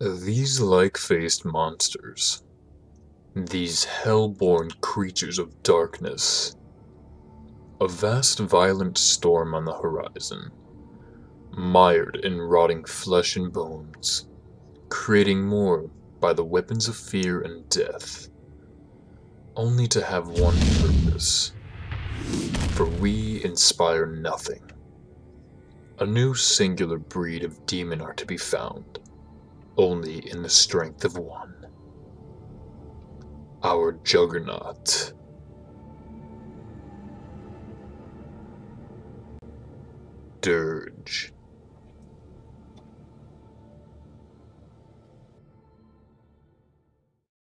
These like-faced monsters, these hell-born creatures of darkness, a vast violent storm on the horizon, mired in rotting flesh and bones, creating more by the weapons of fear and death, only to have one purpose, for we inspire nothing. A new singular breed of demon are to be found, only in the strength of one. Our juggernaut. Durge.